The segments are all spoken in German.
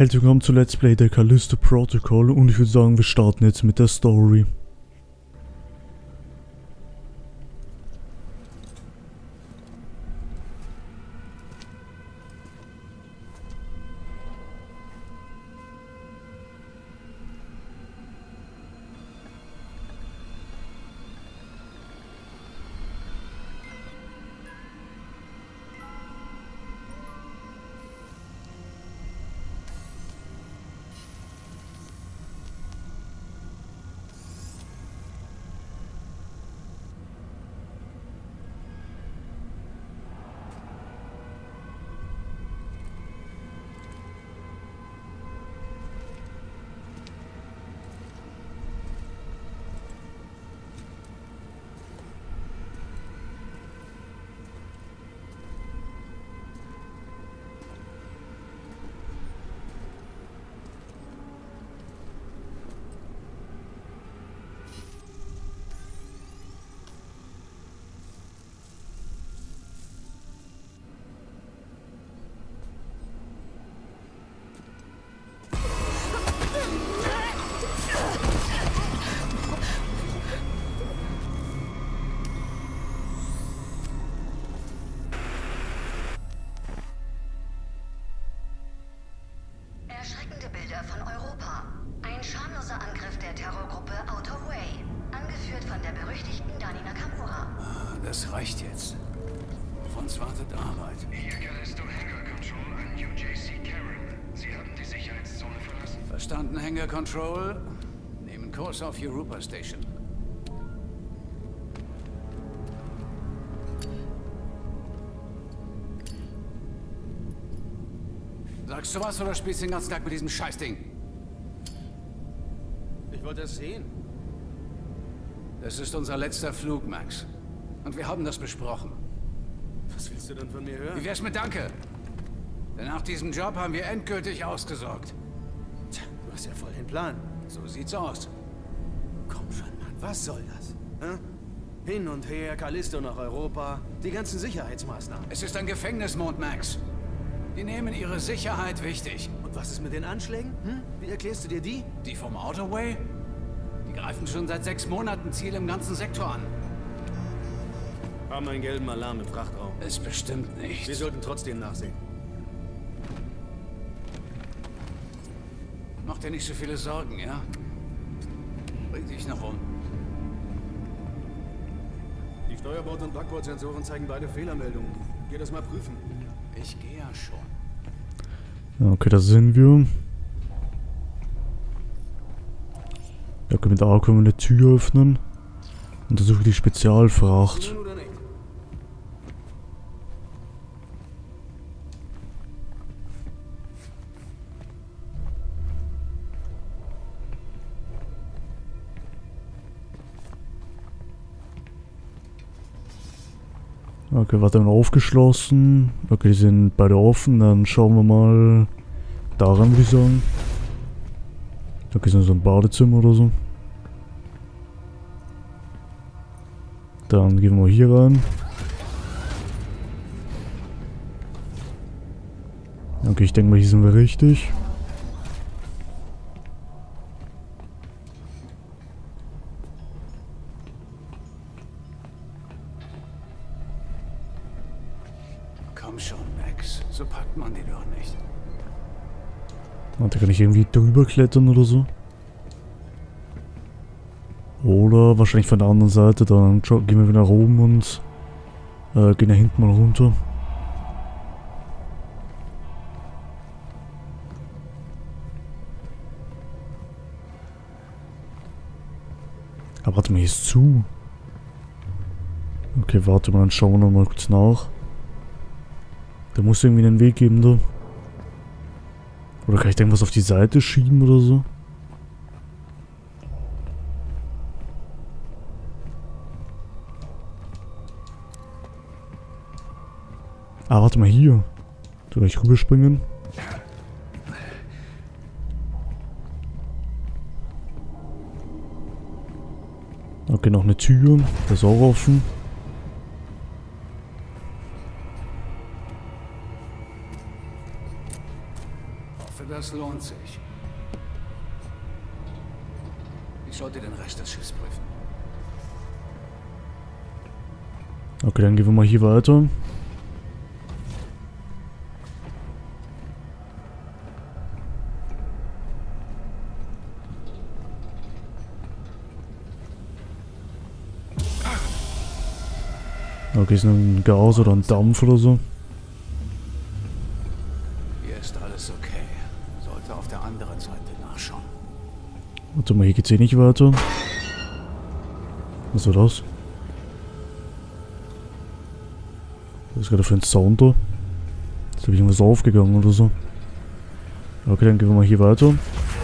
Herzlich willkommen zu Let's Play der Callisto Protocol und ich würde sagen, wir starten jetzt mit der Story. Erschreckende Bilder von Europa. Ein schamloser Angriff der Terrorgruppe Out of Way, angeführt von der berüchtigten Dani Nakamura. Das reicht jetzt. Auf uns wartet Arbeit. Hier Callisto Hangar Control an UJC Karen. Sie haben die Sicherheitszone verlassen. Verstanden, Hangar Control. Nehmen Kurs auf Europa Station. Sagst du was oder spielst du den ganzen Tag mit diesem Scheißding? Ich wollte es sehen. Das ist unser letzter Flug, Max. Und wir haben das besprochen. Was willst du denn von mir hören? Wie wär's mit Danke? Denn nach diesem Job haben wir endgültig ausgesorgt. Tja, du hast ja voll den Plan. So sieht's aus. Komm schon, Mann, was soll das? Hä? Hin und her, Callisto nach Europa, die ganzen Sicherheitsmaßnahmen. Es ist ein Gefängnismond, Max. Die nehmen ihre Sicherheit wichtig. Und was ist mit den Anschlägen? Hm? Wie erklärst du dir die? Die vom Outerway? Die greifen schon seit 6 Monaten Ziele im ganzen Sektor an. Haben einen gelben Alarm im Frachtraum. Ist bestimmt nicht. Wir sollten trotzdem nachsehen. Mach dir nicht so viele Sorgen, ja? Bring dich noch um. Die Steuerbord- und Backbordsensoren zeigen beide Fehlermeldungen. Geh das mal prüfen. Ich gehe ja schon. Ja, okay, da sind wir. Ja, okay, mit A können wir eine Tür öffnen. Untersuche die Spezialfracht. Nun oder nicht? Okay, warte, haben wir aufgeschlossen. Okay, die sind beide offen. Dann schauen wir mal daran, würde ich sagen. Okay, sind so ein Badezimmer oder so. Dann gehen wir hier rein. Okay, ich denke mal, hier sind wir richtig. Komm schon, Max. So packt man die doch nicht. Warte, kann ich irgendwie drüber klettern oder so? Oder wahrscheinlich von der anderen Seite. Dann gehen wir wieder nach oben und gehen da hinten mal runter. Aber warte mal, hier ist zu. Okay, warte mal, dann schauen wir noch mal kurz nach. Da muss irgendwie einen Weg geben, da. Oder kann ich da irgendwas auf die Seite schieben oder so? Ah, warte mal, hier. Da kann ich rüberspringen. Okay, noch eine Tür. Das ist auch offen. das lohnt sich. Ich sollte den Rest des Schiffs prüfen. Okay, dann gehen wir mal hier weiter. Okay, ist ein Gas oder ein Dampf oder so. Hier ist alles okay. Sollte auf der anderen Seite nachschauen. Warte mal, hier geht's eh nicht weiter. Was war das? Was ist gerade für ein Sound da? Ist glaube ich irgendwas aufgegangen oder so. Okay, dann gehen wir mal hier weiter.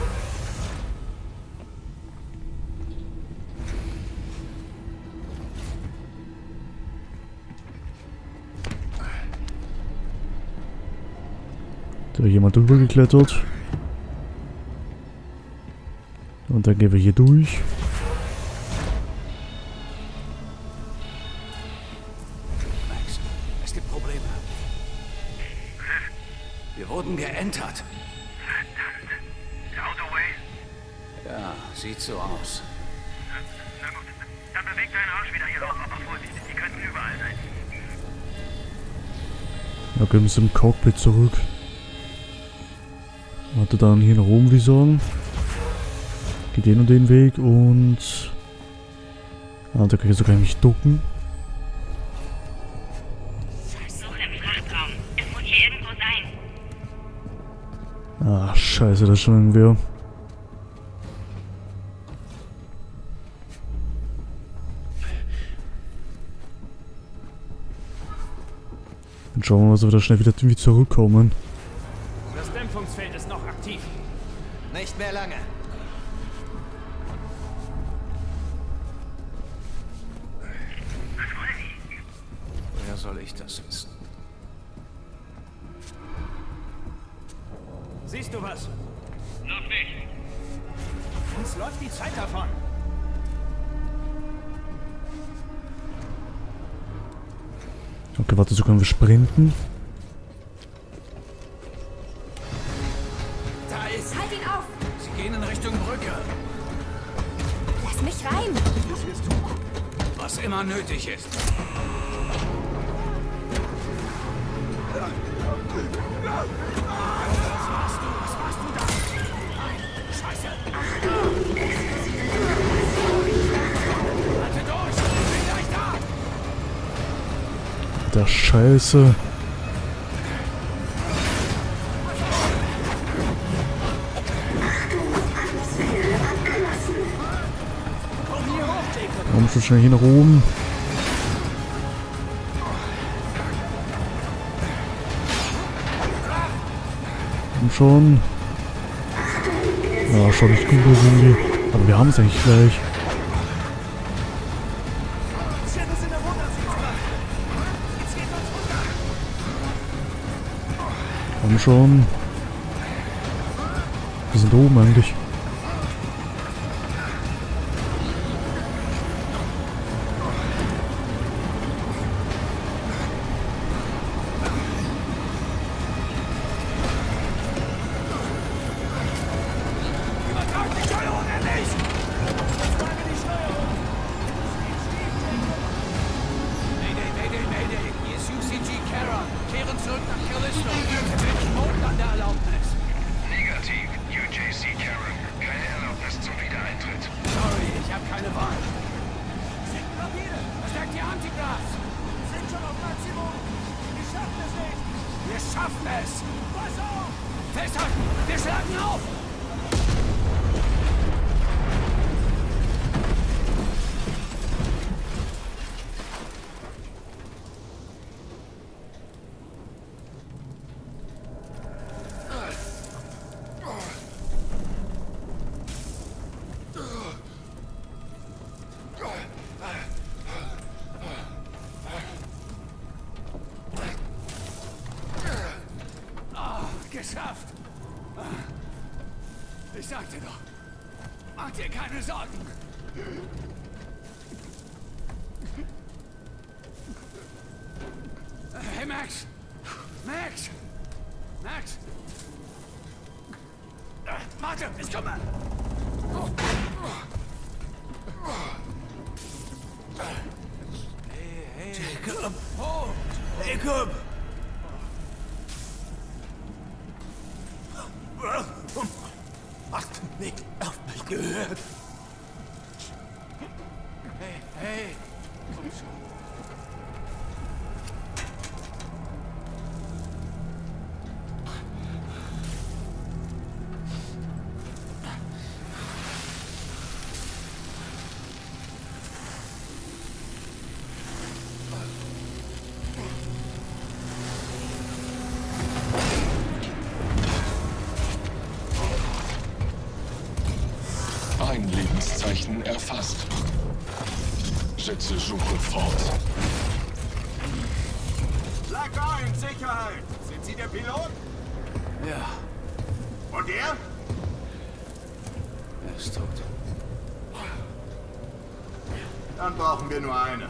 Da ist jemand drüber geklettert. Und dann gehen wir hier durch. Max, es gibt Probleme. Wir wurden geentert. Verdammt. Der Autoway? Ja, sieht so aus. Na gut. Dann bewegt deinen Arsch wieder hier hoch, aber Vorsicht, die könnten überall sein. Okay, wir müssen im Cockpit zurück. Warte, dann hier nach oben, würde ich sagen. Geht den und den Weg und... Ah, da kann ich sogar nicht ducken. Suche im Frachtraum. Es muss hier irgendwo sein. Ah, scheiße, das ist schon irgendwer. Dann schauen wir mal, dass wir da schnell wieder irgendwie zurückkommen. Das Dämpfungsfeld ist noch aktiv. Nicht mehr lange. Woher soll ich das wissen? Siehst du was? Noch nicht. Uns läuft die Zeit davon. Okay, warte, so können wir sprinten. Da ist... Halt ihn auf! Sie gehen in Richtung Brücke. Lass mich rein! Was immer nötig ist. Der Scheiße. Komm schon schnell hier nach oben. Komm schon. Ja, schaut nicht gut aus irgendwie. Aber wir haben es eigentlich gleich. Komm schon. Wir sind oben eigentlich. Mayday, hier ist UCG Kara. Kehren zurück nach Callisto. Welchen Mondlandeerlaubnis? Negativ. UJC Karen. Keine Erlaubnis zum Wiedereintritt. Sorry, ich habe keine Wahl. Verstärkt die Antigraphs. Sind schon auf Maximum. Wir schaffen es nicht. Wir schaffen es. Pass auf! Festhalten, wir schlagen auf. Geschafft! Ich sagte doch, mach dir keine Sorgen! Hey Max! Max! Max! Jacob! Hast du nicht auf mich gehört? Hey! Komm schon. Ein Lebenszeichen erfasst. Setze Suche fort. Lager in Sicherheit! Sind Sie der Pilot? Ja, Und er? er ist tot. Dann brauchen wir nur eine.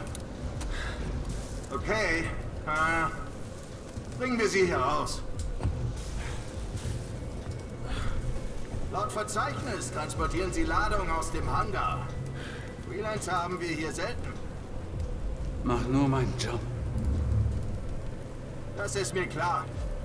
Okay. Bringen wir sie hier raus. Laut Verzeichnis transportieren Sie Ladung aus dem Hangar. Freelancer haben wir hier selten. Mach nur meinen Job. Das ist mir klar.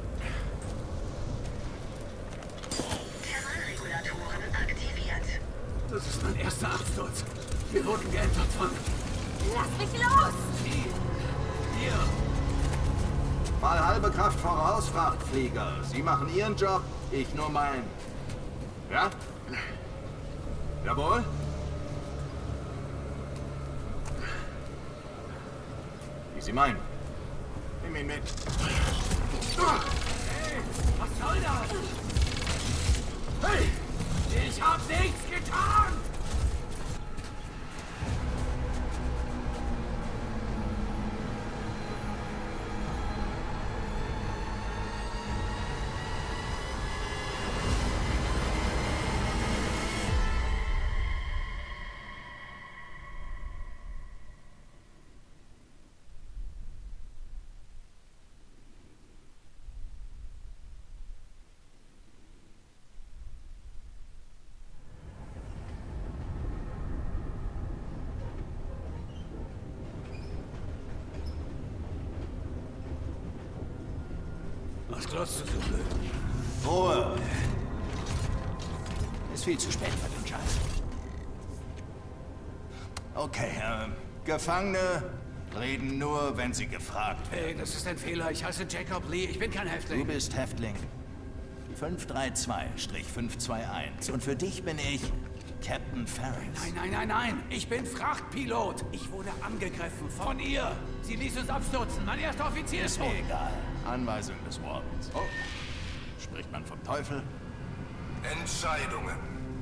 Thermalregulatoren aktiviert. Das ist mein erster Absturz. Wir wurden geentert von... Lass mich los! Hier! Mal halbe Kraft voraus, Frachtflieger. Sie machen Ihren Job, ich nur meinen. Ja? Jawohl? Wie Sie meinen. Nimm ihn mit. Hey, was soll das? Hey! Ich hab nichts getan! Was glotzt du so blöd? Ruhe. Ist viel zu spät für den Scheiß. Okay, Gefangene reden nur, wenn sie gefragt werden. Hey, das ist ein Fehler. Ich heiße Jacob Lee. Ich bin kein Häftling. Du bist Häftling. 532-521. Und für dich bin ich Captain Ferris. Nein. Ich bin Frachtpilot. Ich wurde angegriffen von ihr. Sie ließ uns abstürzen. Mein erster Offizier ist Ist tot. mir egal. Anweisung des Wardens. Oh. Spricht man vom Teufel? Entscheidungen.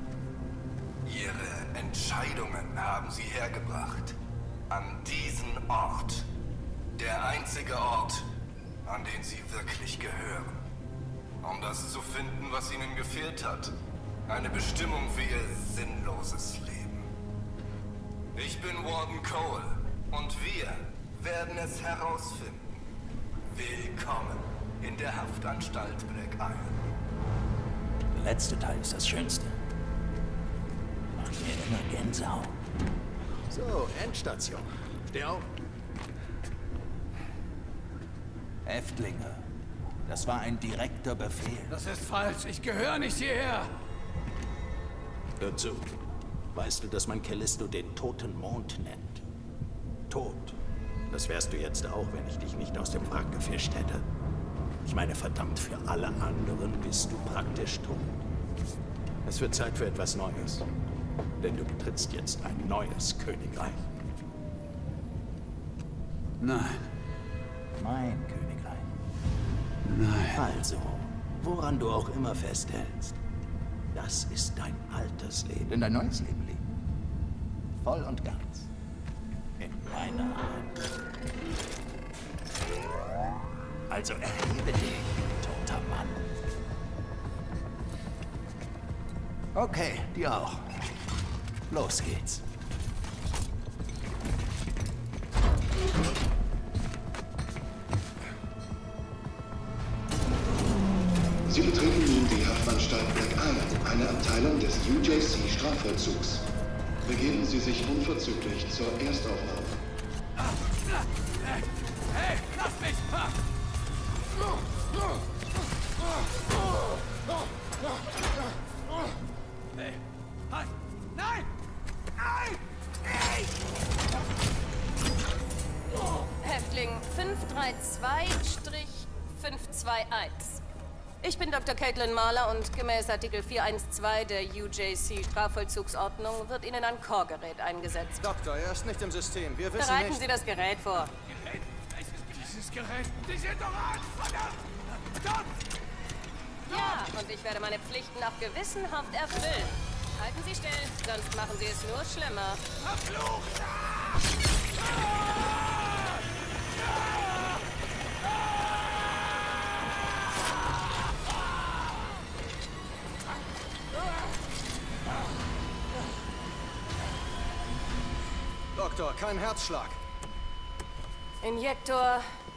Ihre Entscheidungen haben Sie hergebracht. An diesen Ort. Der einzige Ort, an den Sie wirklich gehören. Um das zu finden, was Ihnen gefehlt hat. Eine Bestimmung für Ihr sinnloses Leben. Ich bin Warden Cole und wir werden es herausfinden. Willkommen in der Haftanstalt Black Iron. Der letzte Teil ist das Schönste. Macht mir immer Gänsehaut. So, Endstation. Steh auf. Häftlinge. Das war ein direkter Befehl. Das ist falsch. Ich gehöre nicht hierher. Hör zu. Weißt du, dass man Callisto den toten Mond nennt? Tot. Das wärst du jetzt auch, wenn ich dich nicht aus dem Wrack gefischt hätte. Ich meine, verdammt, für alle anderen bist du praktisch tot. Es wird Zeit für etwas Neues. Denn du betrittst jetzt ein neues Königreich. Nein. Mein Königreich. Nein. Also, woran du auch immer festhältst, das ist dein altes Leben. In dein neues Leben liegen. Voll und ganz. In meiner Hand. Also erhebe dich, toter Mann. Okay, dir auch. Los geht's. Sie betreten nun die Haftanstalt Black Iron, eine Abteilung des UJC-Strafvollzugs. Begeben Sie sich unverzüglich zur Erstaufnahme. Hey, lass mich! Hey, halt! Nein! Nein! Nein! Häftling 532-521. Ich bin Dr. Caitlin Mahler und gemäß Artikel 412 der UJC-Strafvollzugsordnung wird Ihnen ein Core-Gerät eingesetzt. Doktor, er ist nicht im System. Wir wissen Bereiten nicht... Sie das Gerät vor. Gerät? Dieses Gerät? Sie sind doch an! Verdammt! Stopp! Ja, und ich werde meine Pflichten auch gewissenhaft erfüllen. Halten Sie still, sonst machen Sie es nur schlimmer. Verflucht! Doktor, kein Herzschlag. Injektor.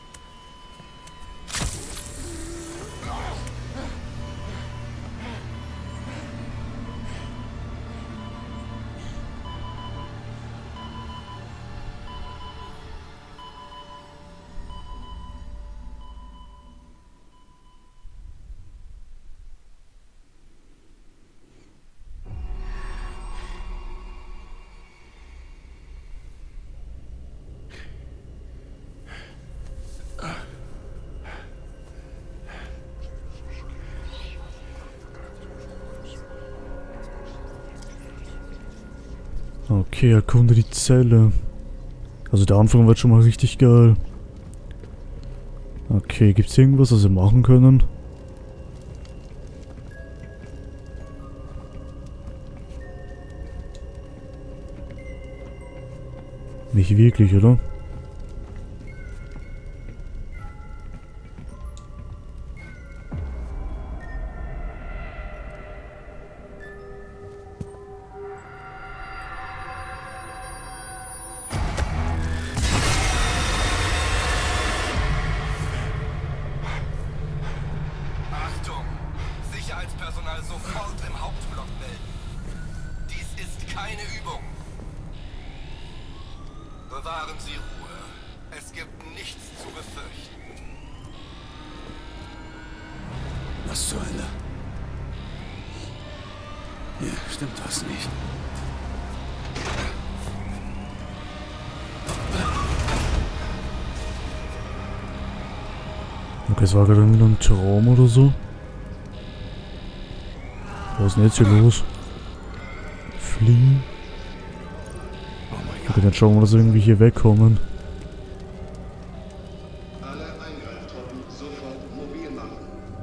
Okay, erkunde die Zelle. Also der Anfang wird schon mal richtig geil. Okay, gibt's irgendwas, was wir machen können? Nicht wirklich, oder? Sicherheitspersonal sofort im Hauptblock melden. Dies ist keine Übung. Bewahren Sie Ruhe. Es gibt nichts zu befürchten. Was zur Hölle? Hier stimmt was nicht. Okay, es war gerade irgendwie ein Traum oder so. Was ist denn jetzt hier los? Fliehen? Okay, dann schauen wir, dass wir irgendwie hier wegkommen. Alle Eingreiftruppen sofort mobil machen.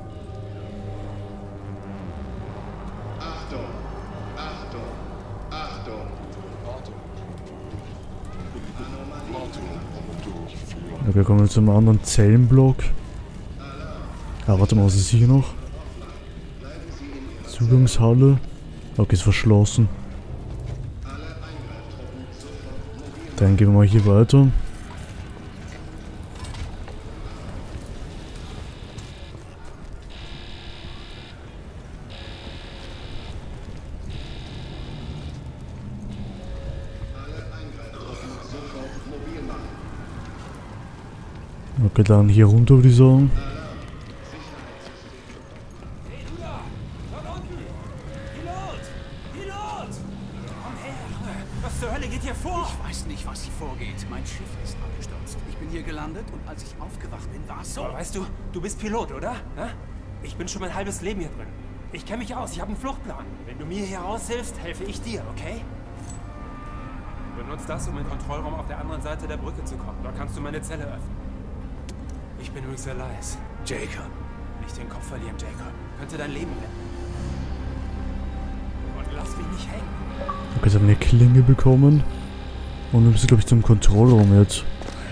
Achtung! Achtung! Achtung! Okay, wir kommen jetzt zum anderen Zellenblock. Ah, warte mal, was ist hier noch? Zugangshalle. Okay, ist verschlossen. Dann gehen wir mal hier weiter. Okay, dann hier runter, würde ich sagen. Was zur Hölle geht hier vor? Ich weiß nicht, was hier vorgeht. Mein Schiff ist abgestürzt. Ich bin hier gelandet und als ich aufgewacht bin, war es so. Aber weißt du, du bist Pilot, oder? Ja? Ich bin schon mein halbes Leben hier drin. Ich kenne mich aus, ich habe einen Fluchtplan. Wenn du mir hier raushilfst, helfe ich dir, okay? Benutzt das, um in den Kontrollraum auf der anderen Seite der Brücke zu kommen. Da kannst du meine Zelle öffnen. Ich bin übrigens Elias. Jacob. Nicht den Kopf verlieren, Jacob. Könnte dein Leben retten. Und lass mich nicht hängen. Okay, jetzt haben wir eine Klinge bekommen. Und wir müssen, glaube ich, zum Kontrollraum jetzt.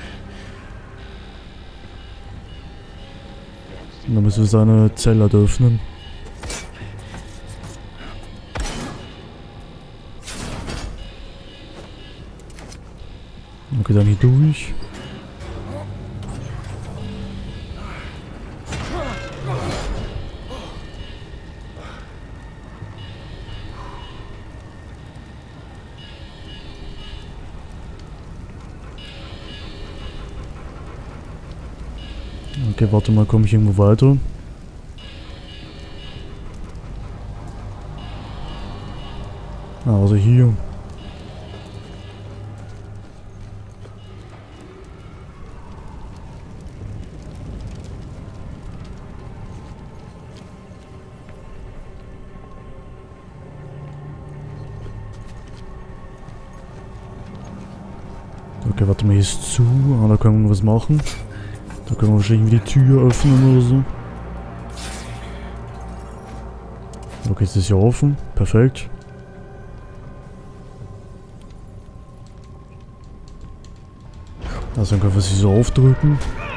Und dann müssen wir seine Zelle öffnen. Okay, dann hier durch. Okay, warte mal, komme ich irgendwo weiter? Ah, also hier. Okay, warte mal, hier ist zu. Ah, da können wir was machen. Da können wir wahrscheinlich die Tür öffnen oder so. Okay, jetzt ist ja offen. Perfekt. Also dann können wir sie so aufdrücken.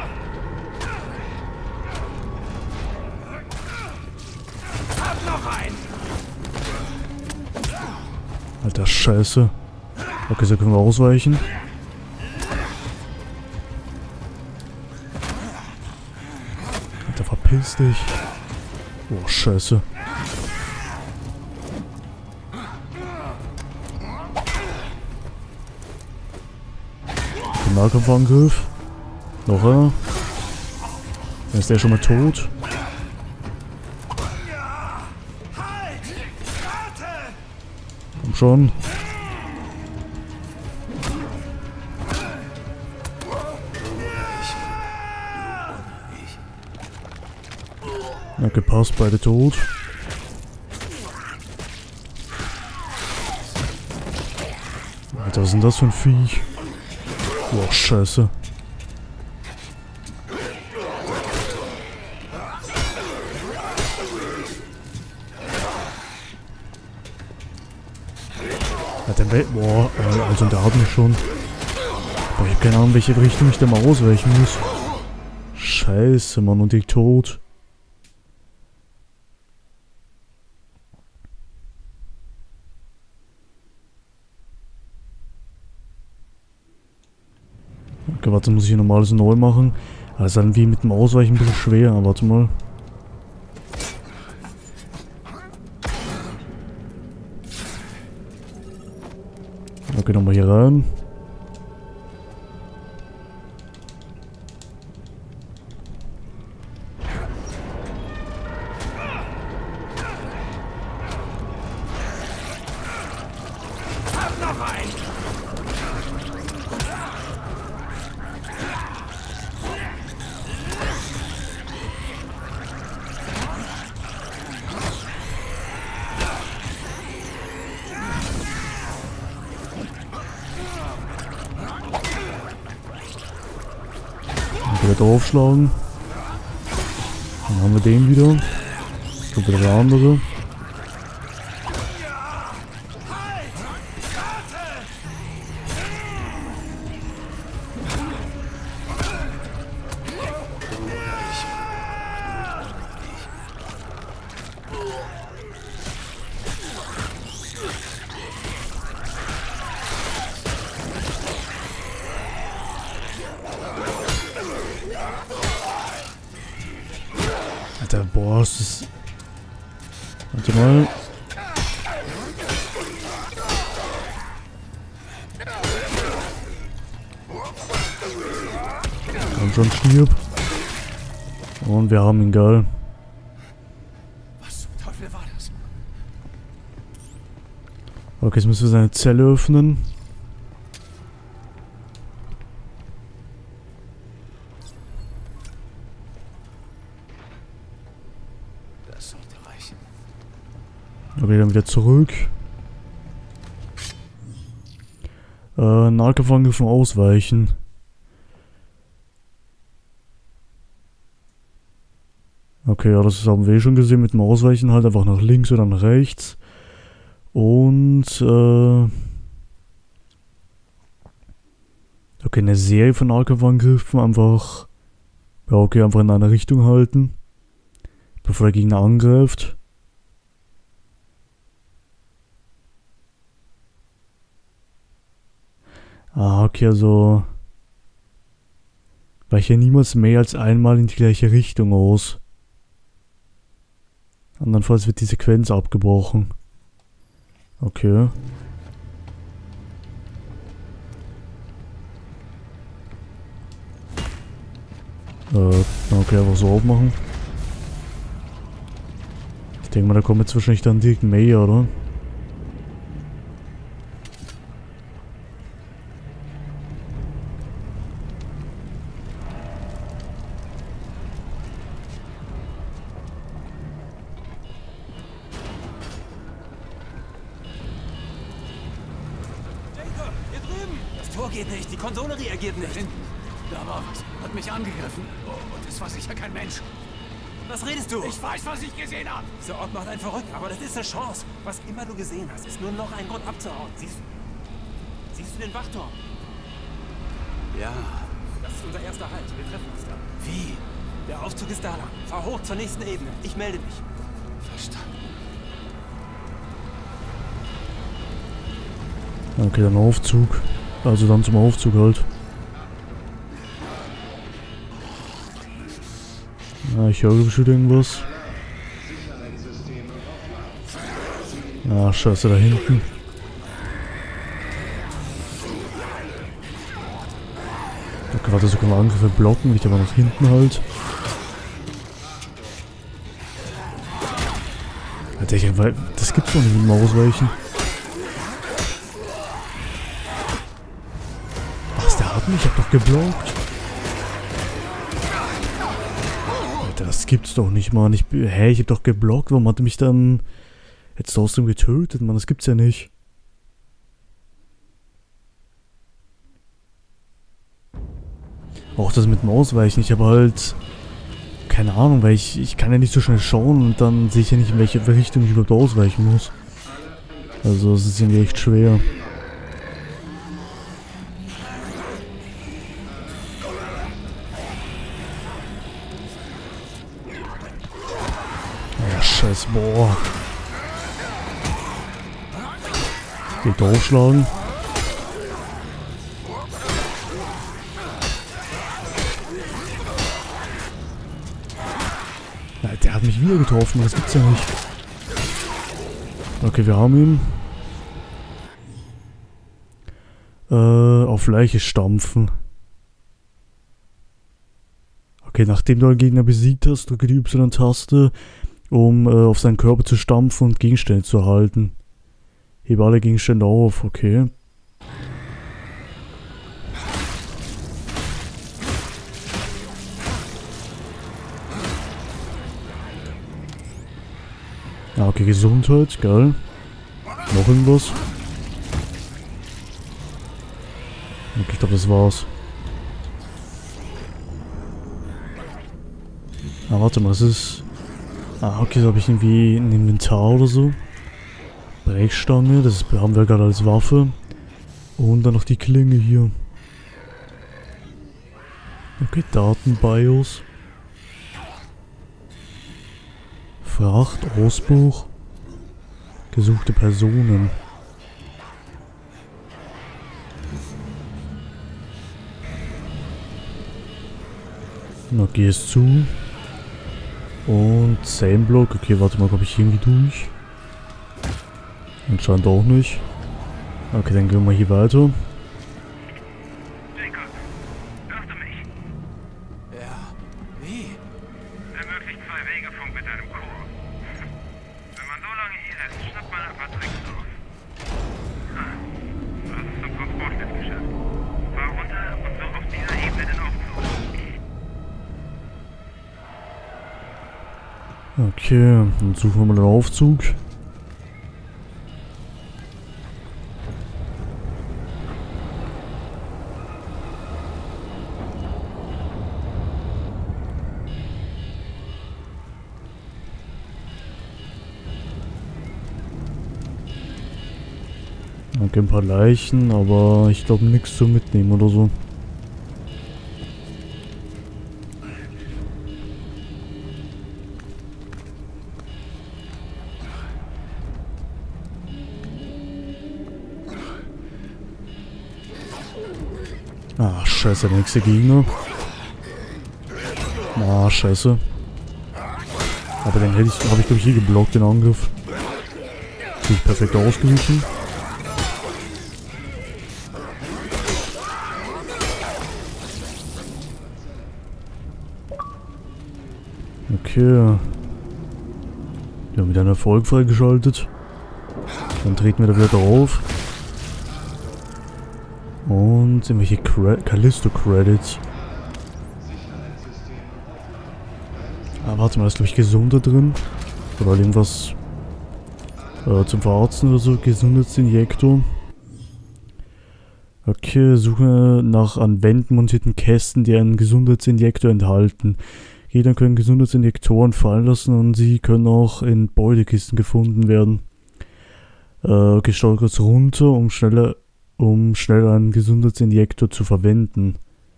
Alter Scheiße. Okay, so können wir ausweichen. Alter, verpiss dich. Oh, Scheiße. Nahkampfangriff. Noch einer. Dann ist der schon mal tot. Komm schon. Ja, gepasst, beide tot. Alter, was ist denn das für ein Viech? Boah, Scheiße. Hat der Welt. Boah, also der hat mich schon. Boah, ich hab keine Ahnung, welche Richtung ich da mal ausweichen muss. Scheiße, Mann, und ich tot. Okay, warte, muss ich hier nochmal alles neu machen. Das ist dann wie mit dem Ausweichen ein bisschen schwer, aber warte mal. Okay, nochmal hier rein. Wieder draufschlagen. Dann haben wir den wieder. Kommt wieder der andere. Alter, boah, das ist... Warte mal. Komm schon, stirb. Und wir haben ihn, geil. Was zum Teufel war das? Okay, jetzt müssen wir seine Zelle öffnen. Okay, dann wieder zurück. Nahkampfangriffen ausweichen. Okay, ja, das haben wir schon gesehen mit dem Ausweichen, halt einfach nach links oder nach rechts. Und, okay, eine Serie von Nahkampfangriffen einfach, ja, okay, einfach in eine Richtung halten, bevor der Gegner angreift. Ah, okay, also weiche niemals mehr als einmal in die gleiche Richtung aus. Andernfalls wird die Sequenz abgebrochen. Okay. Okay, einfach so aufmachen. Ich denke mal, da kommt jetzt wahrscheinlich dann direkt mehr, oder? Geht nicht, die Konsole reagiert nicht. Da war was. Hat mich angegriffen. Und es war sicher kein Mensch. Was redest du? Ich weiß, was ich gesehen habe. Dieser Ort macht einen verrückt, aber das ist eine Chance. Was immer du gesehen hast, ist nur noch ein Grund abzuhauen. Siehst du den Wachturm? Ja. Das ist unser erster Halt. Wir treffen uns da. Wie? Der Aufzug ist da lang. Fahr hoch zur nächsten Ebene. Ich melde mich. Verstanden. Okay, dann Aufzug. Also dann zum Aufzug halt. Ja, ich höre bestimmt irgendwas. Ah, scheiße, da hinten. Okay, warte, so können wir Angriffe blocken, ich aber nach hinten halt. Alter, das gibt's doch nicht mit dem Ausweichen. Ich hab doch geblockt. Alter, das gibt's doch nicht, Mann. Ich hab doch geblockt. Warum hat er mich dann jetzt trotzdem getötet, Mann? Das gibt's ja nicht. Auch das mit dem Ausweichen. Ich habe halt keine Ahnung, weil ich kann ja nicht so schnell schauen und dann sehe ich ja nicht, in welche Richtung ich überhaupt ausweichen muss. Also es ist irgendwie echt schwer. Scheiß, boah. Geht draufschlagen. Ja, der hat mich wieder getroffen, das gibt's ja nicht. Okay, wir haben ihn. Auf Leiche stampfen. Okay, nachdem du einen Gegner besiegt hast, drücke die Y-Taste, um auf seinen Körper zu stampfen und Gegenstände zu erhalten. Hebe alle Gegenstände auf, okay. Ah, okay, Gesundheit, geil. Noch irgendwas? Okay, ich glaube, das war's. Ah, warte mal, das ist... Ah, okay, da habe ich irgendwie ein Inventar oder so. Brechstange, das haben wir gerade als Waffe. Und dann noch die Klinge hier. Okay, Datenbios. Fracht, Ausbruch. Gesuchte Personen. Okay, ist zu. Und Same-Block. Okay, warte mal, komme ich irgendwie durch? Anscheinend auch nicht. Okay, dann gehen wir hier weiter. Jacob, hörst du mich? Ja. Wie? Ermöglicht 2 Wegefunk mit deinem Chor. Wenn man so lange hier ist, schnappt man ein paar Tricks auf. Du hast es zum Transportschiff geschafft. Fahr runter und such auf dieser Ebene den Aufzug. Okay, dann suchen wir mal den Aufzug. Okay, ein paar Leichen, aber ich glaube nichts zu mitnehmen oder so. Ah, scheiße, der nächste Gegner. Ah, scheiße. Aber den habe ich glaube ich hier geblockt, den Angriff. Bin ich perfekt ausgewichen. Okay. Wir haben wieder einen Erfolg freigeschaltet. Dann treten wir da wieder drauf. Und irgendwelche Callisto-Credits. Ah, warte mal, ist glaube ich Gesunder drin. Oder irgendwas zum Verarzten oder so. Gesundheitsinjektor. Okay, suche nach an Wänden montierten Kästen, die einen Gesundheitsinjektor enthalten. Jeder können Gesundheitsinjektoren fallen lassen und sie können auch in Beutekisten gefunden werden. Okay, steuere kurz runter, um schnell einen Gesundheitsinjektor zu verwenden.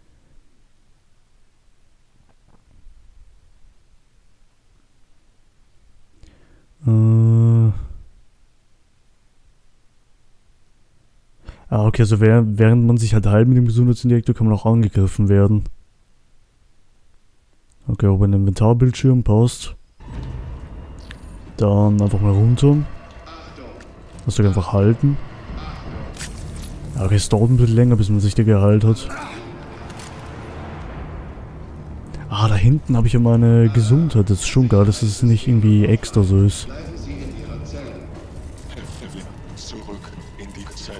Okay, also während man sich halt heilt mit dem Gesundheitsinjektor, kann man auch angegriffen werden. Okay, aber ein Inventarbildschirm passt. Dann einfach mal runter. Das soll einfach halten. Okay, es dauert ein bisschen länger, bis man sich da geheilt hat. Ah, da hinten habe ich ja meine Gesundheit. Das ist schon geil, dass es nicht irgendwie extra so ist. Zurück in die Zelle.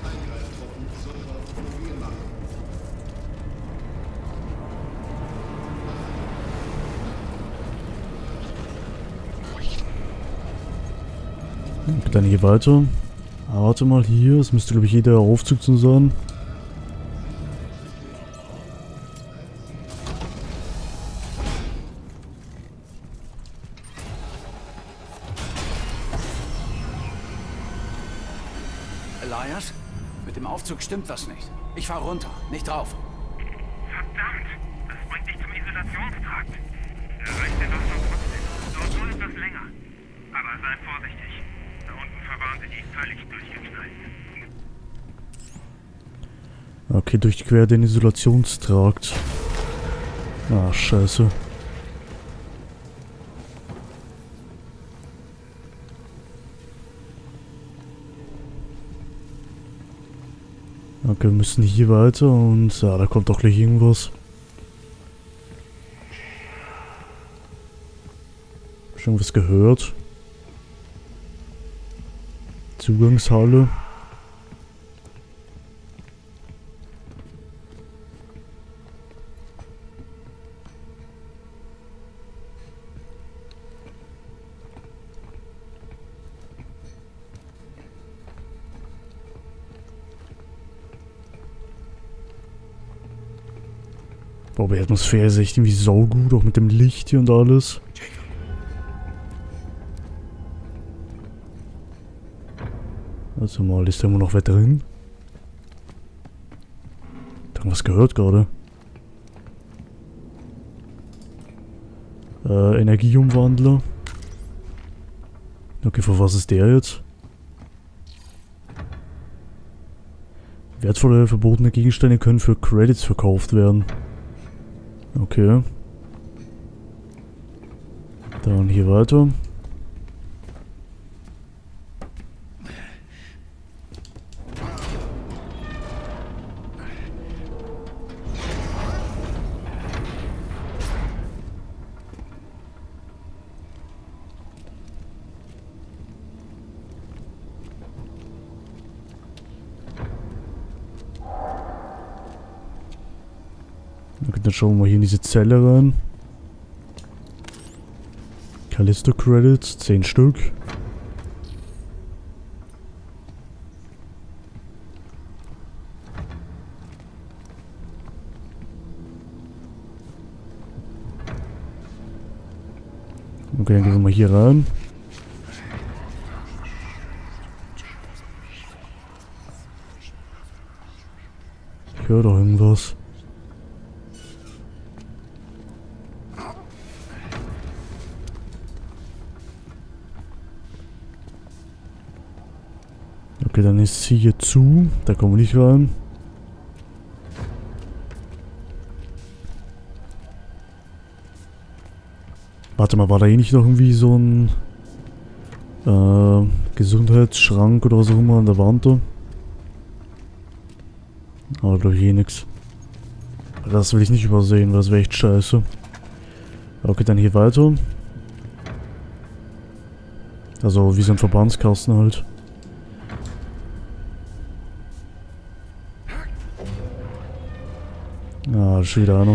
Dann hier weiter. Ah, warte mal, hier. Das müsste, glaube ich, jeder Aufzug zu sein. Elias? Mit dem Aufzug stimmt was nicht. Ich fahr runter, nicht drauf. Verdammt! Das bringt dich zum Isolationstrakt. Erreicht den doch noch trotzdem. Dauert nur etwas länger. Aber sei vorsichtig. Da unten verwahren sie die völlig durchgeknallt. Okay, durchquer den Isolationstrakt. Ah, scheiße. Okay, wir müssen hier weiter und ja, da kommt doch gleich irgendwas. Schon was gehört. Zugangshalle. Boah, die Atmosphäre ist echt irgendwie saugut, auch mit dem Licht hier und alles. Also mal, ist da immer noch wer drin? Irgendwas gehört gerade. Energieumwandler. Okay, für was ist der jetzt? Wertvolle verbotene Gegenstände können für Credits verkauft werden. Okay. Dann hier weiter. Okay, dann schauen wir mal hier in diese Zelle rein. Callisto Credits, 10 Stück. Okay, dann gehen wir mal hier rein. Ich höre doch irgendwas. Okay, dann ist sie hier zu. Da kommen wir nicht rein. Warte mal, war da eh nicht noch irgendwie so ein Gesundheitsschrank oder was auch immer an der Wand da? Aber glaube ich eh nix. Das will ich nicht übersehen, weil das wäre echt scheiße. Okay, dann hier weiter. Also wie so ein Verbandskasten halt. Ah, da ist schon wieder einer.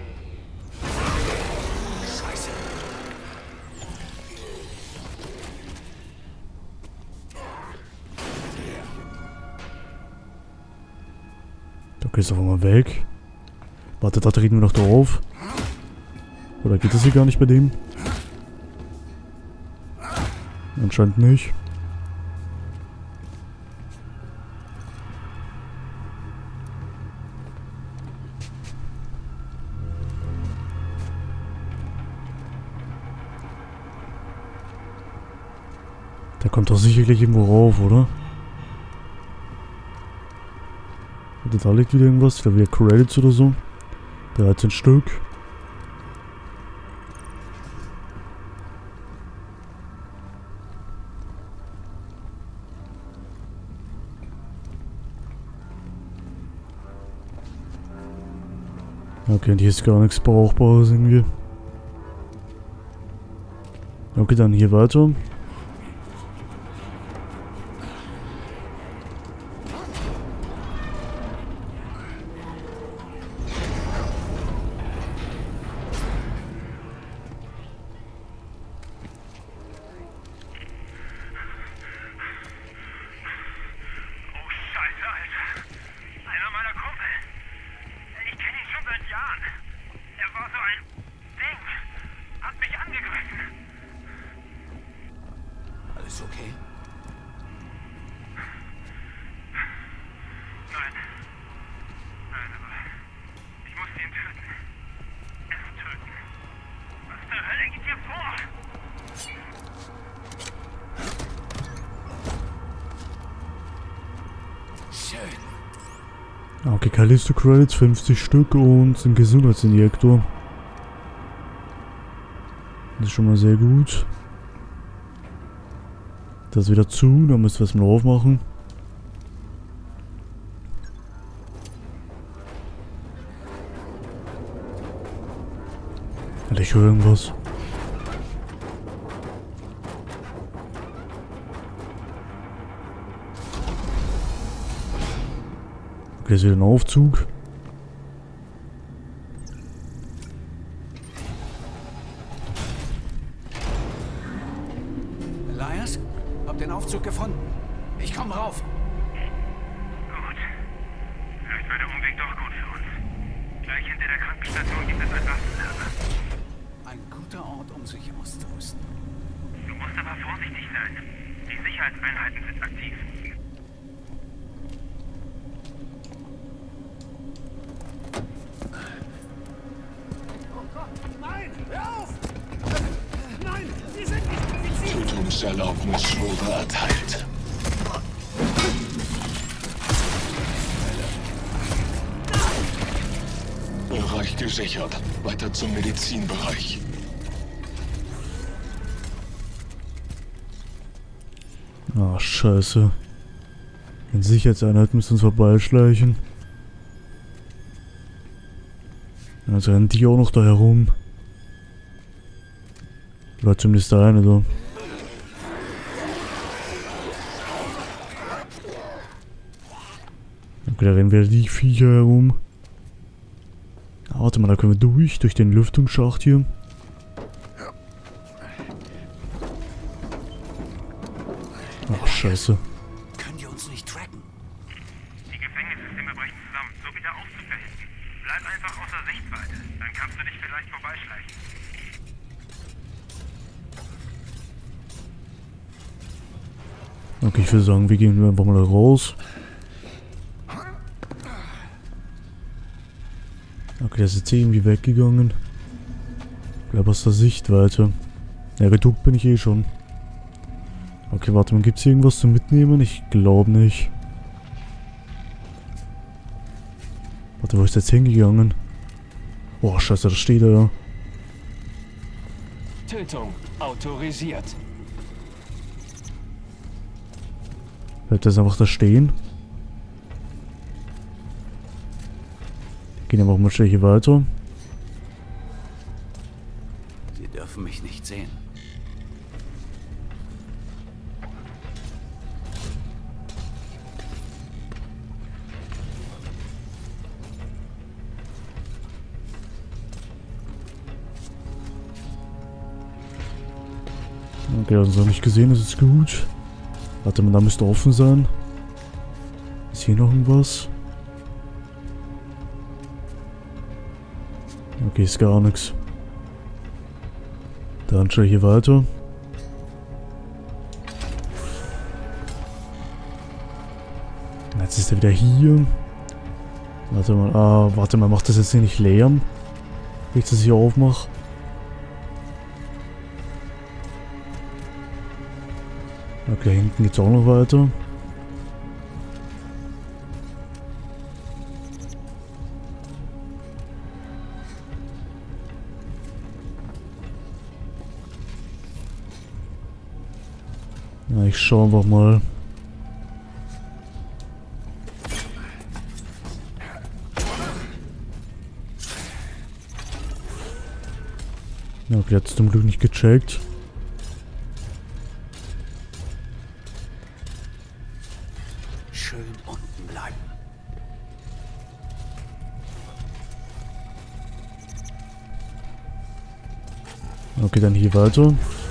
Okay, ist einfach mal weg. Warte, da treten wir noch drauf. Oder geht das hier gar nicht bei dem? Anscheinend nicht. Der kommt doch sicherlich irgendwo rauf, oder? Oder da liegt wieder irgendwas, da wieder Credits oder so. 13 Stück. Okay, und hier ist gar nichts Brauchbares irgendwie. Okay, dann hier weiter. Alles okay? Nein. Nein, aber ich muss ihn töten. Es töten. Was zur Hölle geht hier vor? Schön. Okay, Callisto Credits 50 Stück und ein Gesundheitsinjektor. Das ist schon mal sehr gut. Das wieder zu, dann müssen wir es mal aufmachen. Alter, ich höre irgendwas. Okay, das ist wieder ein Aufzug. Elias? Hab den Aufzug gefunden. Ich komm rauf. Gut. Vielleicht war der Umweg doch gut für uns. Gleich hinter der Krankenstation gibt es ein Waffenlager. Ein guter Ort, um sich auszurüsten. Du musst aber vorsichtig sein. Die Sicherheitseinheiten sind aktiv. Tötungserlaubnis wurde erteilt. Bereich gesichert. Weiter zum Medizinbereich. Ah, scheiße. Eine Sicherheitseinheit müssen uns vorbeischleichen. Also rennen die auch noch da herum. Oder zumindest der eine da. Okay, da rennen wieder die Viecher herum. Ah, warte mal, da können wir durch den Lüftungsschacht hier. Ach, scheiße. Können die uns nicht tracken? Die Gefängnissysteme brechen zusammen. So wieder aufzuverhindern. Bleib einfach außer Sichtweite. Dann kannst du dich vielleicht vorbeischleichen. Okay, ich würde sagen, wir gehen einfach mal da raus. Okay, der ist jetzt irgendwie weggegangen. Bleib aus der Sichtweite. Ja, geduckt bin ich eh schon. Okay, warte mal, gibt es hier irgendwas zum Mitnehmen? Ich glaube nicht. Warte, wo ist der jetzt hingegangen? Oh, scheiße, da steht er ja. Tötung autorisiert. Bleibt das einfach da stehen? Gehen aber auch mal schnell hier weiter. Okay, das habe ich gesehen, das ist gut. Warte mal, da müsste offen sein. Ist hier noch irgendwas? Okay, ist gar nichts. Dann schaue ich hier weiter. Jetzt ist er wieder hier. Warte mal, macht das jetzt hier nicht Lärm? Wenn ich das hier aufmache? Okay, hinten geht's auch noch weiter. Ja, ich schaue einfach mal. Ja, okay, hat's zum Glück nicht gecheckt. Schön unten bleiben. Okay, dann hier weiter.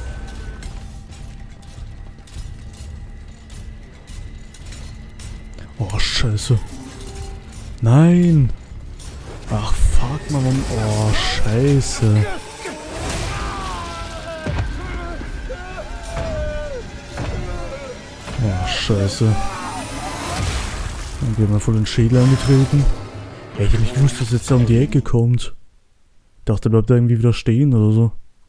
Oh, scheiße. Nein! Ach, fuck, Mann. Oh, scheiße. Oh, scheiße. Dann wird mir voll den Schädel angetreten. Ey, ich hab nicht gewusst, dass jetzt da um die Ecke kommt. Ich dachte, er bleibt da irgendwie wieder stehen oder so.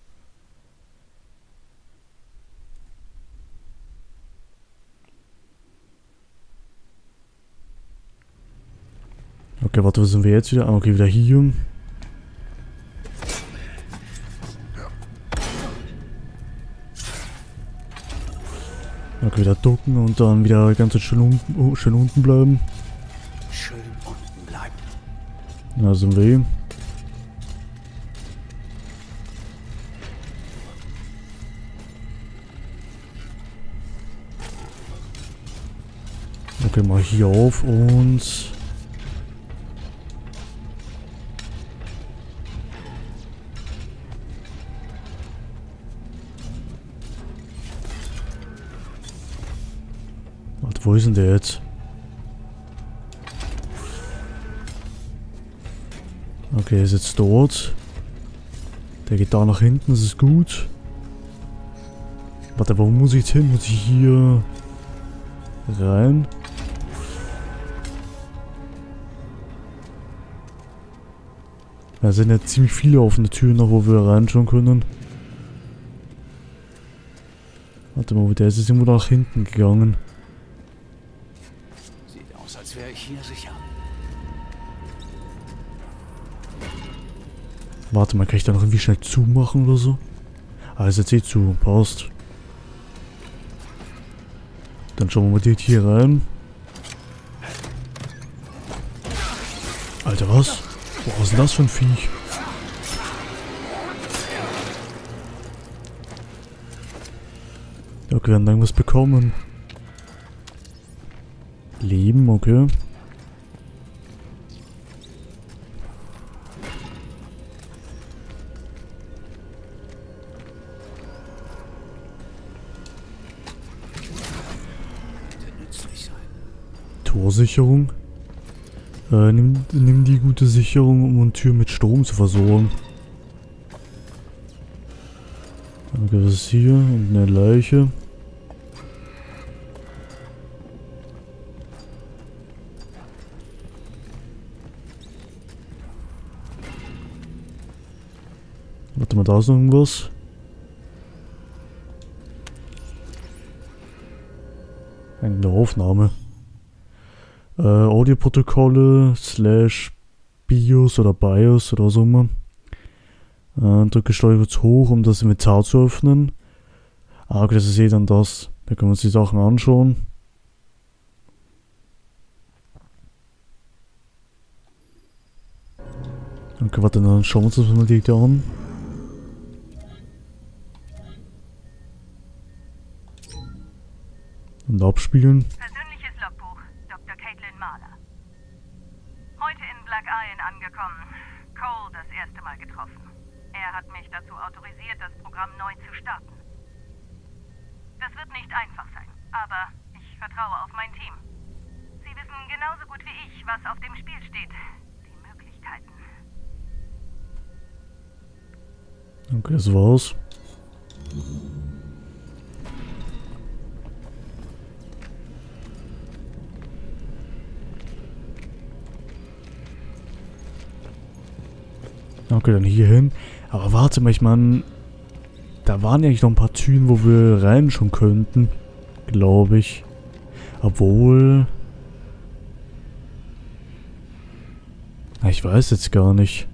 Okay, warte, wo sind wir jetzt wieder? Ah, okay, wieder hier. Okay, wieder ducken und dann wieder ganz schön unten bleiben. Schön unten bleiben. Da sind wir. Okay, mal hier auf und... Warte, wo ist denn der jetzt? Okay, er ist jetzt dort. Der geht da nach hinten, das ist gut. Warte, wo muss ich jetzt hin? Muss ich hier rein? Da sind ja ziemlich viele offene Türen noch, wo wir reinschauen können. Warte mal, der ist jetzt irgendwo nach hinten gegangen. Sieht aus, als wäre ich hier sicher. Warte mal, kann ich da noch irgendwie schnell zumachen oder so? Ah, ist jetzt eh zu. Passt. Dann schauen wir mal direkt hier rein. Alter, was? Boah, was ist denn das für ein Viech? Okay, wir haben irgendwas bekommen. Leben, okay. Torsicherung. Nimm die gute Sicherung, um eine Tür mit Strom zu versorgen. Okay, was ist hier? Und eine Leiche. Warte mal, da ist noch irgendwas. Eine Aufnahme. Audioprotokolle / BIOS oder BIOS oder so immer. Drücke Steuer kurz hoch, um das Inventar zu öffnen. Ah, okay, das ist eh dann das. Da können wir uns die Sachen anschauen. Okay, warte, dann schauen wir uns das mal direkt an. Und abspielen. Persönliches Logbuch, Dr. Caitlin Mahler. Heute in Black Iron angekommen. Cole das erste Mal getroffen. Er hat mich dazu autorisiert, das Programm neu zu starten. Das wird nicht einfach sein, aber ich vertraue auf mein Team. Sie wissen genauso gut wie ich, was auf dem Spiel steht. Die Möglichkeiten. Okay, das war's. Okay, dann hier hin. Aber warte mal, ich meine, da waren ja eigentlich noch ein paar Türen, wo wir rein schon könnten. Glaube ich. Obwohl... Ich weiß jetzt gar nicht.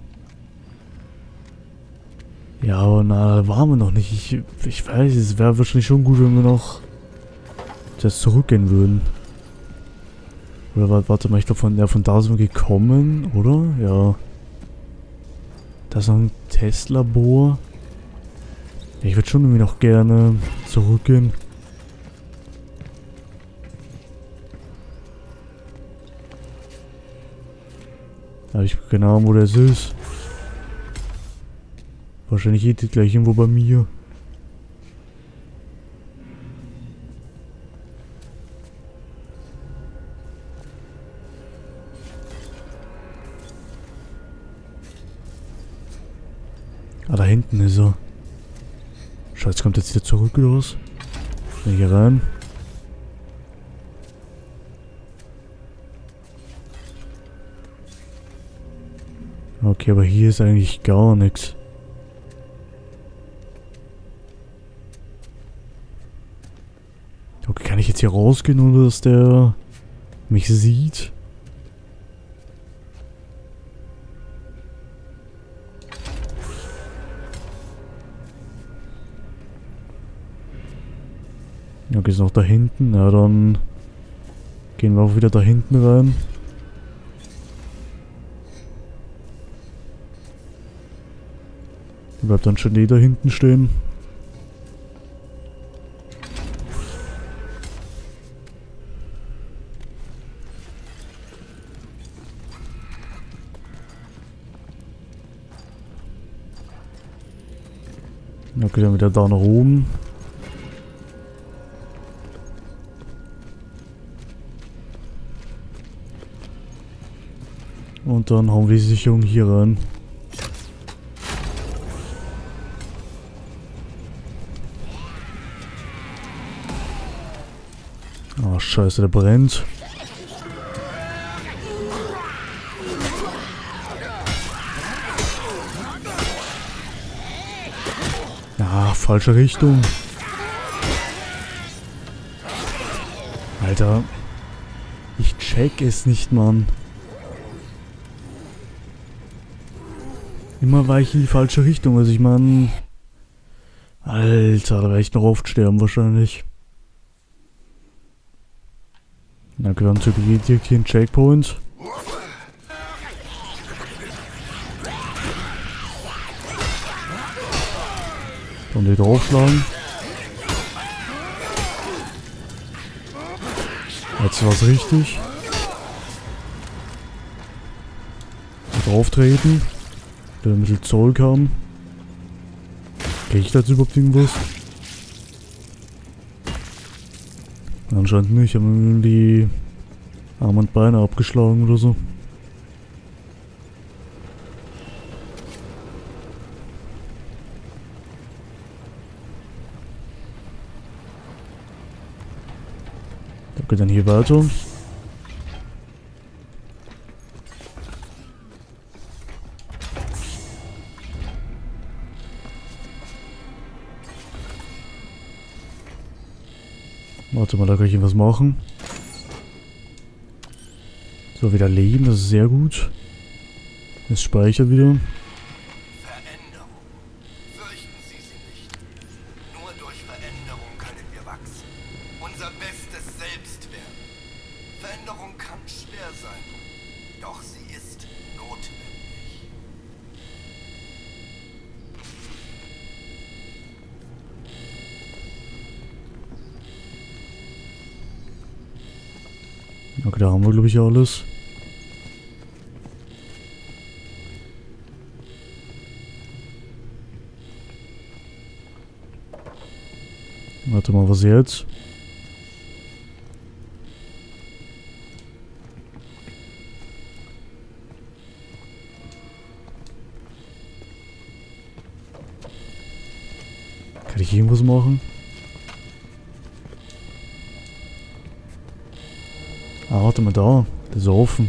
Ja, aber na, da waren wir noch nicht. Ich weiß, es wäre wahrscheinlich schon gut, wenn wir noch jetzt zurückgehen würden. Oder warte mal, ich glaube von da sind wir gekommen, oder? Ja. Da ist noch ein Testlabor. Ich würde schon irgendwie noch gerne zurückgehen. Aber ich habe keine Ahnung, wo das ist. Wahrscheinlich geht die gleich irgendwo bei mir. Ah, da hinten ist er. Scheiße, kommt jetzt wieder zurück oder was? Schnell hier rein. Okay, aber hier ist eigentlich gar nichts. Okay, kann ich jetzt hier rausgehen, ohne dass der mich sieht? Okay, ist noch da hinten. Ja, dann gehen wir auch wieder da hinten rein. Bleibt dann schon da hinten stehen. Okay, dann wieder da nach oben. Und dann hauen wir die Sicherung hier rein. Ah, scheiße, der brennt. Ah, falsche Richtung. Alter. Ich check es nicht, Mann. Immer war ich in die falsche Richtung. Also ich meine... Alter, da werde ich noch oft sterben wahrscheinlich. Na, wir haben direkt hier einen Checkpoint. Dann die draufschlagen. Jetzt war's richtig. Drauf treten. Der ein bisschen Zeug haben. Krieg ich da jetzt überhaupt irgendwas? Anscheinend nicht, haben die Arme und Beine abgeschlagen oder so. Da geht dann hier weiter. Warte mal, da kann ich was machen. So, wieder leben, das ist sehr gut. Es speichert wieder. Veränderung. Fürchten Sie sie nicht. Nur durch Veränderung können wir wachsen. Unser bestes Selbst werden. Veränderung kann schwer sein. Doch sie ist notwendig. Okay, da haben wir, glaube ich, alles. Warte mal, was jetzt? Kann ich irgendwas machen? Ah, warte mal da. Der ist offen.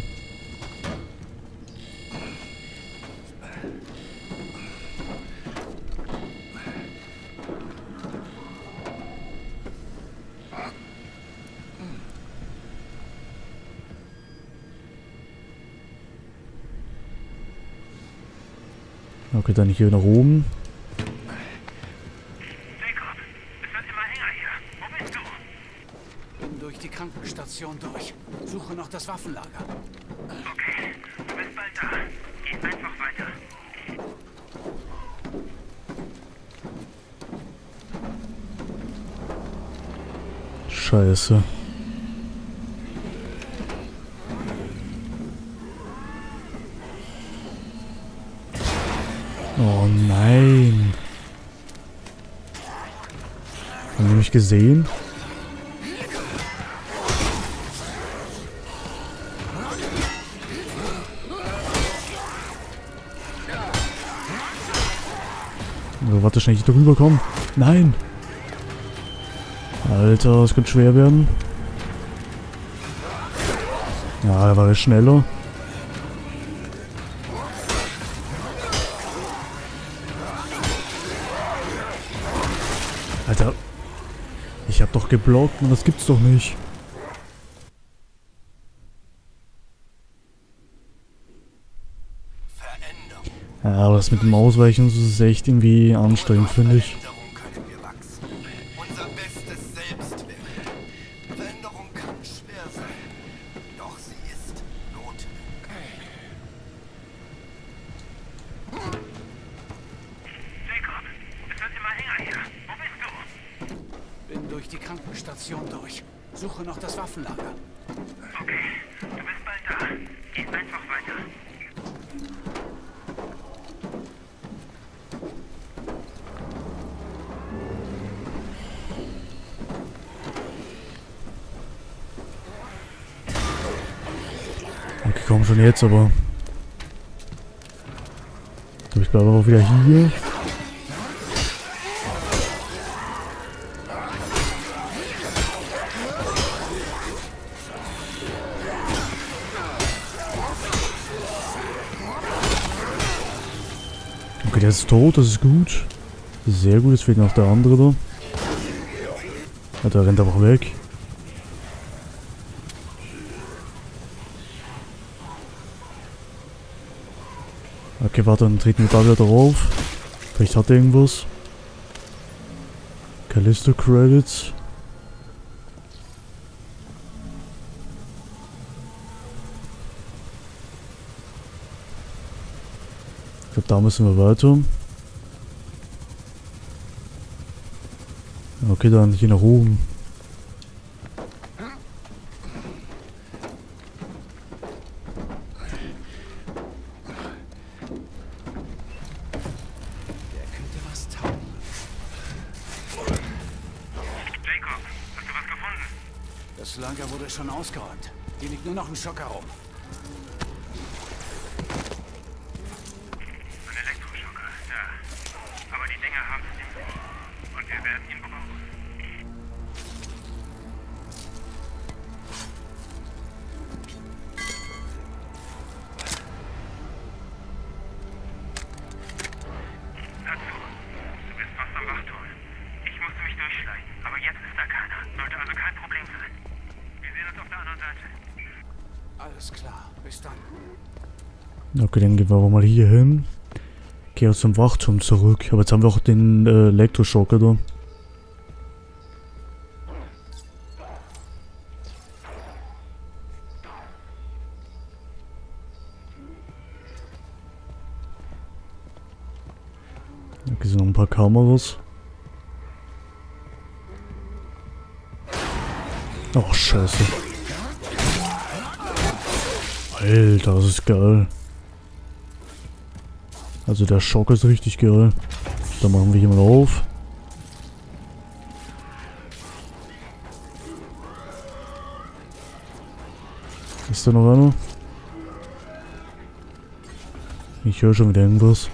Okay, dann hier nach oben. Jacob, es wird immer enger hier. Wo bist du? Bin durch die Krankenstation durch. Suche noch das Waffenlager. Okay, du bist bald da. Geh einfach weiter. Scheiße. Oh nein. Haben die mich gesehen? Oh, warte, schnell hier drüber kommen. Nein. Alter, das könnte schwer werden. Ja, da war er schneller. Alter, ich hab doch geblockt und das gibt's doch nicht. Ja, aber das mit dem Ausweichen das ist echt irgendwie anstrengend, finde ich. Unser bestes Selbstwerk. Veränderung kann schwer sein, doch sie ist notwendig. Jacob, es wird immer enger hier. Wo bist du? Bin durch die Krankenstation durch. Suche noch das Waffenlager. Okay, du bist bald da. Geh einfach weiter. Okay, komm schon jetzt, aber... Ich bleibe auch wieder hier. Okay, der ist tot, das ist gut. Sehr gut, jetzt fehlt noch der andere da. Ja, der rennt einfach weg. Okay, warte, dann treten wir da wieder drauf. Vielleicht hat er irgendwas. Callisto Credits. Ich glaube, da müssen wir weiter. Okay, dann hier nach oben. Das Lager wurde schon ausgeräumt. Hier liegt nur noch ein Schocker rum. Ein Elektroschocker, ja. Aber die Dinger haben es nicht. Und wir werden ihn brauchen. Hör zu. Du bist fast am Wachturm. Ich musste mich durchschleichen, aber jetzt ist da keiner. Sollte also kein Problem sein. Wir sehen uns auf der anderen Seite. Alles klar, bis dann. Okay, dann gehen wir aber mal hier hin. Geh aus dem Wachturm zurück. Aber jetzt haben wir auch den Elektroschocker da. Okay, sind noch ein paar Kameras. Oh, scheiße. Alter, das ist geil. Also der Schock ist richtig geil. Da machen wir hier mal auf. Ist da noch einer? Ich höre schon wieder irgendwas.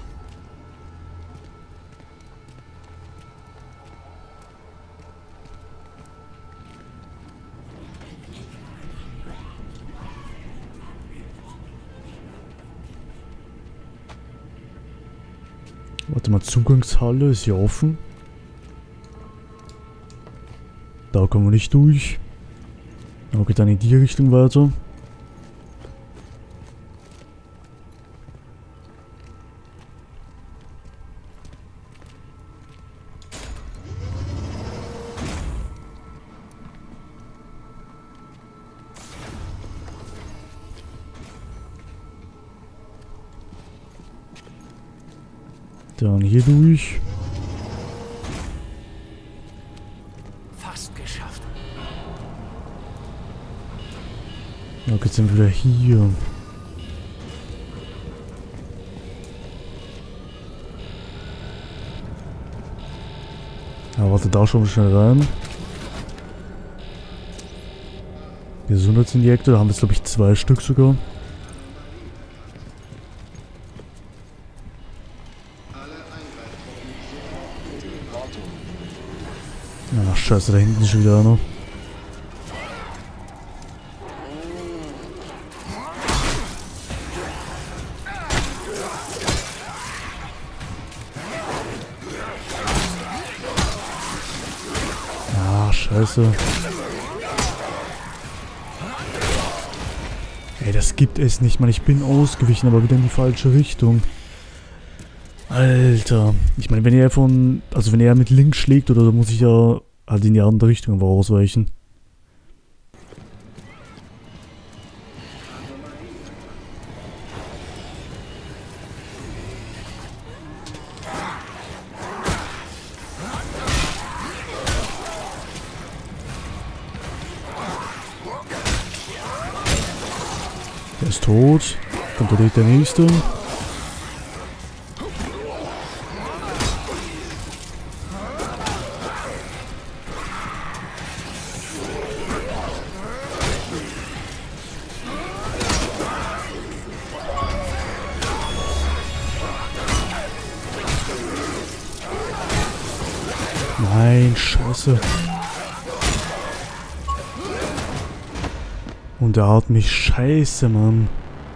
Warte mal, Zugangshalle ist hier offen. Da kommen wir nicht durch. Okay, dann in die Richtung weiter. Dann hier durch. Fast geschafft. Okay, jetzt sind wir wieder hier. Ja, warte, da schauen wir schnell rein. Gesundheitsinjektor, da haben wir jetzt glaube ich 2 Stück sogar. Ach scheiße, da hinten ist schon wieder einer. Ah, scheiße. Ey, das gibt es nicht, Mann. Ich bin ausgewichen, aber wieder in die falsche Richtung. Alter. Ich meine, wenn er mit links schlägt oder so, muss ich ja halt in die andere Richtung einfach ausweichen. Der ist tot. Kommt direkt der nächste. Nein, scheiße. Und er haut mich scheiße, Mann.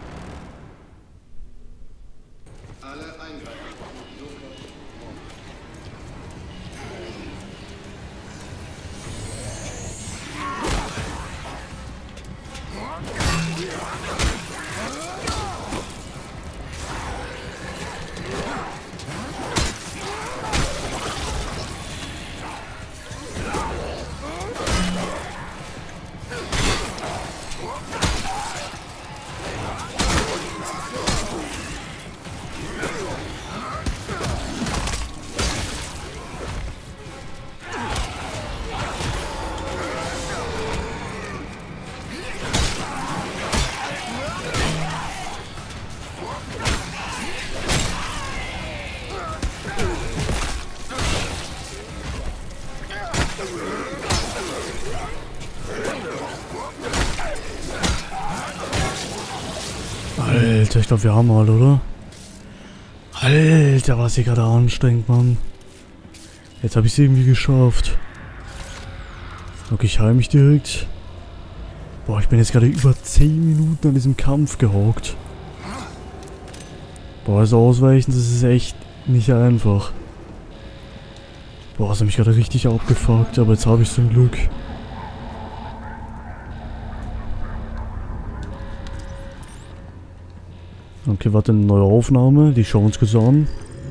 Alter, ich glaube, wir haben mal, oder? Alter, was hier gerade anstrengend, Mann. Jetzt habe ich es irgendwie geschafft. Okay, ich heile mich direkt. Boah, ich bin jetzt gerade über 10 Minuten an diesem Kampf gehockt. Boah, also ausweichen, das ist echt nicht einfach. Boah, das hat mich gerade richtig abgefuckt, aber jetzt habe ich zum Glück. Okay, warte, eine neue Aufnahme, die schauen wir uns kurz an.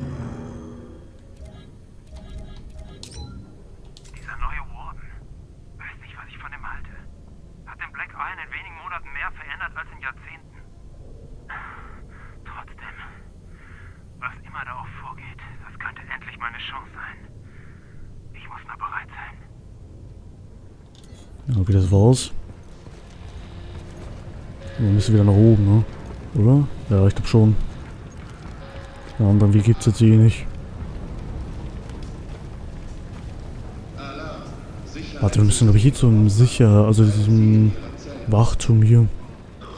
Dieser neue Warden. Weiß nicht, was ich von ihm halte. Hat den Black Iron in wenigen Monaten mehr verändert als in Jahrzehnten. Trotzdem, was immer da auch vorgeht, das könnte endlich meine Chance sein. Ich muss nur bereit sein. Okay, das war's. Wir müssen wieder nach oben, ne? Oder? Ja, ich glaube schon. Den anderen Weg gibt's jetzt eh nicht. Warte, wir müssen glaube ich hier zum diesem Wachturm hier.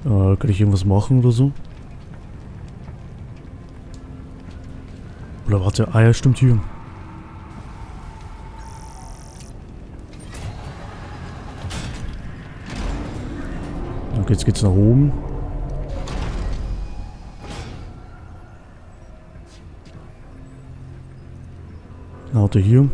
Kann ich irgendwas machen oder so? Oder warte, ja, stimmt hier. Okay, jetzt geht's nach oben. Auto hier.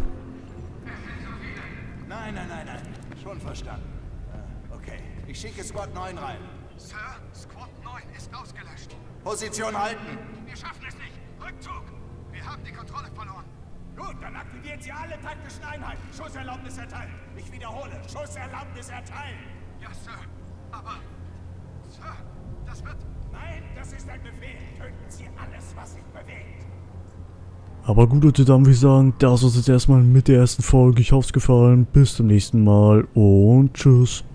Nein. Schon verstanden. Okay, ich schicke Squad 9 rein. Sir, Squad 9 ist ausgelöscht. Position halten. Wir schaffen es nicht. Rückzug. Wir haben die Kontrolle verloren. Gut, dann aktiviert Sie alle taktischen Einheiten. Schusserlaubnis erteilen. Ich wiederhole, Schusserlaubnis erteilen. Ja, Sir. Aber... Sir, das wird... Nein, das ist ein Befehl. Töten Sie alles, was sich bewegt. Aber gut, Leute, dann würde ich sagen, das war's jetzt erstmal mit der ersten Folge. Ich hoffe, es gefallen. Bis zum nächsten Mal und tschüss.